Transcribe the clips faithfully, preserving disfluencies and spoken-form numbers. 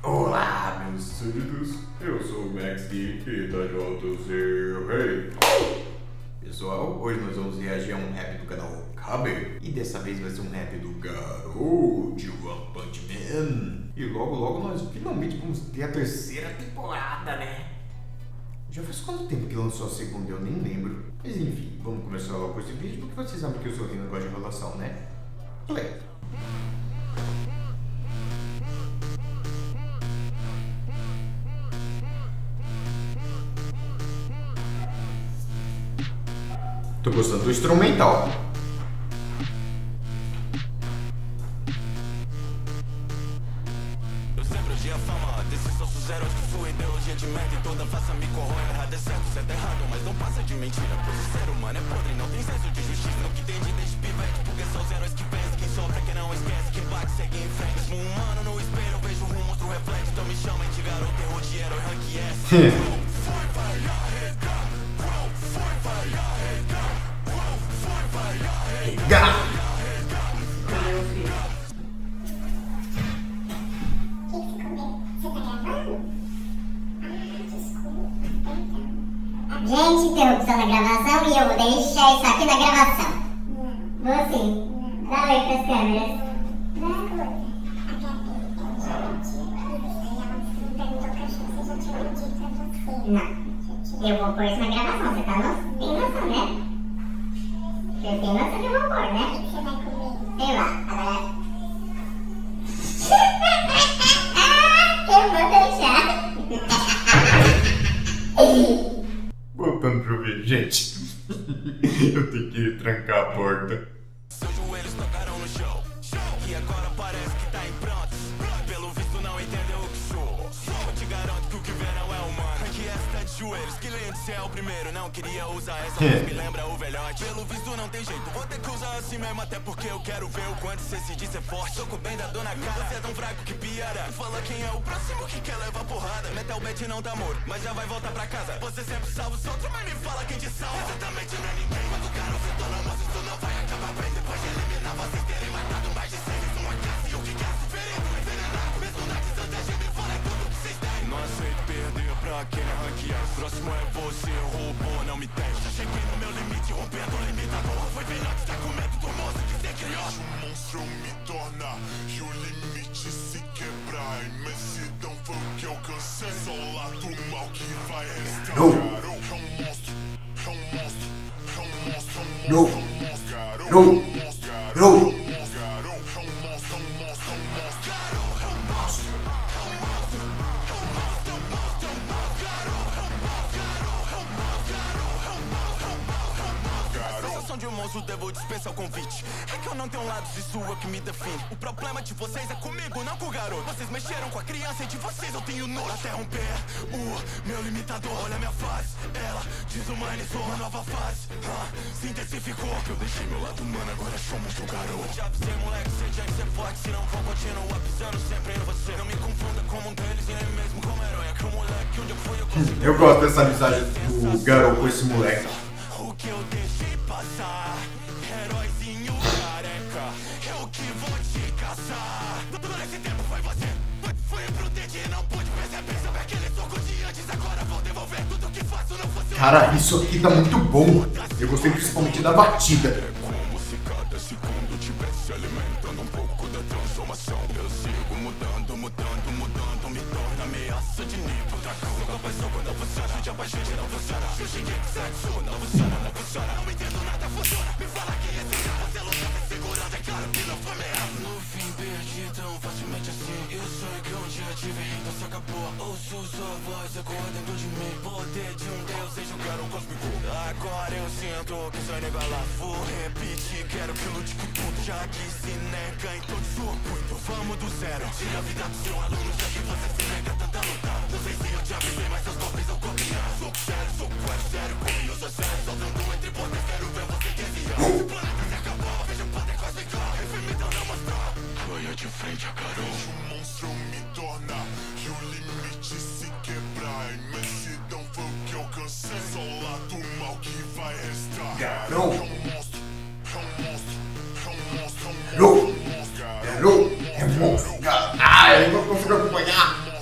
Olá, meus súditos, eu sou o Max Geek e tá de volta o seu rei. Pessoal, hoje nós vamos reagir a um rap do canal Caber. E dessa vez vai ser um rap do Garou de One Punch Man. E logo logo nós finalmente vamos ter a terceira temporada, né? Já faz quanto tempo que lançou a segunda? Eu nem lembro. Mas enfim, vamos começar logo com esse vídeo, porque vocês sabem que eu sou aqui no negócio de relação, né? Play. Tô gostando do instrumental. Eu sempre odiei a fama desses ossos zeros que sua ideologia de merda e toda faça me corrói. Errado é certo, certo é errado, mas não passa de mentira. Pois o ser humano é podre, não tem senso de justiça. Não que entendi desde pivete, porque são os heróis que pensam. Quem sofre é quem não esquece, quem bate segue em frente. Mesmo um humano no espelho, eu vejo um monstro reflete. Então me chamem de garoto, terror de herói, rank S. Foi, vai arregar, foi, vai arregar, foi, vai arregar. Gente, interrupção na gravação e eu vou deixar isso aqui na gravação. Vou sim. Dá oi pras câmeras. Não. Eu vou pôr isso na gravação. Você tá no... tem noção, né? Você tem noção que eu vou pôr, né? Você vai comer? Sei lá. Agora... eu vou deixar. Voltando pro vídeo, gente. Eu tenho que trancar a porta. Seus joelhos tocaram no show, e agora parece que tá em pronto. Pelo visto não entendeu o que sou. Eu te garanto que o que vê não é humano. Que esta de joelhos, que lindo ser o primeiro. Não queria usar essa, mas me lembra o velhote. Pelo visto não tem jeito, vou ter que usar assim mesmo. Até porque eu quero ver o quanto você se diz ser forte. Soco bem da dona cara, você é tão fraco que piara. Fala quem é o próximo que quer levar porrada. Metal Bet não tá morto, mas já vai voltar pra casa. Você sempre salva os outros, mas me fala quem te salva. Exatamente não é ninguém, quando o cara se torna moço, isso não vai acabar bem. Depois de eliminar vocês terem matado mais de cem. Uma classe e o que quer ferido, envenenado. Mesmo na estratégia me fala tudo que vocês têm. Não aceito perder pra quem é ranqueado. Próximo é você, roubou, não me teste. Já cheguei no meu limite, rompendo o limitador. Foi bem antes, tá com medo do moço que você criou. O monstro me torna e o limite se quebra. A imensidão foi o que alcancei. Só o lado mal que vai restar. No. Garou é um monstro, é um monstro, é um monstro, é um No. monstro, é um monstro. Garou No. é um monstro, garou No. é um monstro, garou é um monstro, é um monstro, é um monstro. Garou é um monstro, é um monstro, é um monstro, é um monstro, é um monstro. Garou é um monstro, garou é um monstro, garou é um monstro, é um monstro, é um monstro. Garou. Sensação de um monstro, devo dispensar o convite. É que eu não tenho lados, isso é o que me define. O problema de vocês é comigo, não com o garoto. Vocês mexeram com a criança e de vocês eu tenho nojo. Até romper o meu limitador. Olha minha face, ela desumanizou. Uma nova fase, ah, se intensificou. Que eu deixei meu lado humano, agora somos o garoto. Já avisei, moleque, você tinha que ser forte. Se não for, continua pisando sempre em você. Não me confunda como um deles e nem mesmo como herói. É que o moleque, onde eu fui, eu consegui. Eu gosto dessa amizade do Garou com esse moleque. O que eu deixei passar, heróizinho careca, eu que vou te caçar. Todo esse tempo foi você, foi, foi imprudente e não pude perceber. Sabe aquele soco de antes, agora vou devolver. Tudo que faço não funciona. Cara, isso aqui tá muito bom. Eu gostei principalmente da batida. É como se cada segundo tivesse alimentando um pouco da transformação. Eu sigo mudando, mudando, mudando, me torna ameaça de nível dragão. Soco após soco não funciona, de abaixante não funciona. Se o Shingeki sexo não funciona, não funciona. Não entendo nada, funciona. Me fala que esse cara você luta me segurando, é claro que não foi mesmo. No fim perdi tão facilmente assim. Eu sei que um dia tive, então se acabou. Ouço sua voz ecoa dentro de mim. Poder de um deus, seja um cara cósmico. Agora eu sinto que sou inigualável. Vou repetir, quero que lute com tudo. Já que se nega, então te surpo. Então vamos do zero. Tira a vida do seu aluno, já que você se nega tanta luta. Não sei se eu te avisei, mas seus golpes eu copiar. Sou sério, sou quase sério, comigo eu sou sério. Soltando entre poder, quero ver você desviar. O planeta se acabou, veja o poder quase cá. Enfermidão não mostrou. Ganha de frente a Garou. O monstro me torna e o limite se quebra. A imensidão foi o que alcancei. Só o lado mal que vai restar. Garou. É um monstro, é um monstro, é um monstro, é um Garou. monstro. Garou é monstro. Ah, eu não consigo acompanhar.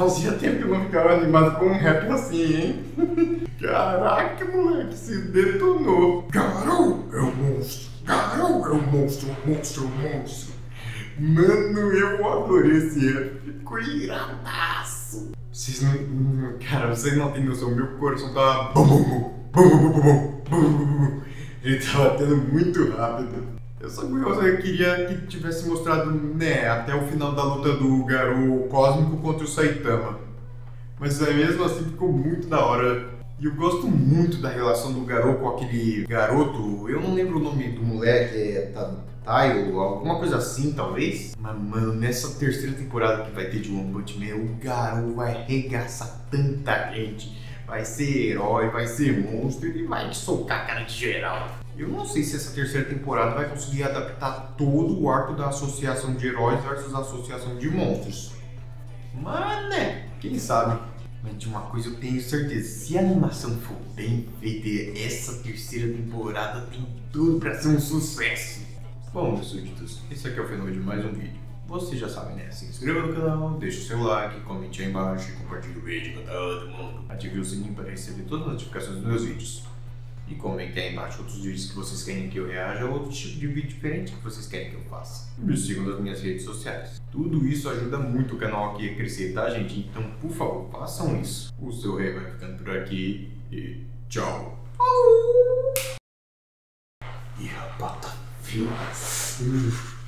Fazia tempo que eu não ficava animado com um rap assim, hein? Caraca, moleque, se detonou. Garou é o monstro. Garou é o monstro, monstro, monstro. Mano, eu adorei esse rap. Ficou iradaço. Vocês não... Cara, vocês não têm noção. Meu coração tava... Bum, bum, bum, bum, bum, bum, bum, bum, bum. Ele tava batendo muito rápido. Eu só eu queria que tivesse mostrado, né, até o final da luta do Garou Cósmico contra o Saitama. Mas é, mesmo assim ficou muito da hora. E eu gosto muito da relação do Garou com aquele garoto. Eu não lembro o nome do moleque, é Taio, alguma coisa assim talvez. Mas mano, nessa terceira temporada que vai ter de One Punch Man, o Garou vai arregaçar tanta gente. Vai ser herói, vai ser monstro, ele vai socar a cara de geral. Eu não sei se essa terceira temporada vai conseguir adaptar todo o arco da associação de heróis versus a associação de monstros. Mas, né, quem sabe? Mas de uma coisa eu tenho certeza, se a animação for bem feita, essa terceira temporada tem tudo pra ser um sucesso. Bom, meus súditos, esse aqui é o final de mais um vídeo. Vocês já sabem, né? Se inscreva no canal, deixe o seu like, comente aí embaixo e compartilhe o vídeo com todo mundo. Ative o sininho para receber todas as notificações dos meus vídeos. E comentem aí embaixo outros vídeos que vocês querem que eu reaja ou outro tipo de vídeo diferente que vocês querem que eu faça. Me sigam nas minhas redes sociais. Tudo isso ajuda muito o canal aqui a crescer, tá, gente? Então, por favor, façam isso. O seu rei vai ficando por aqui e tchau. E a bata fria.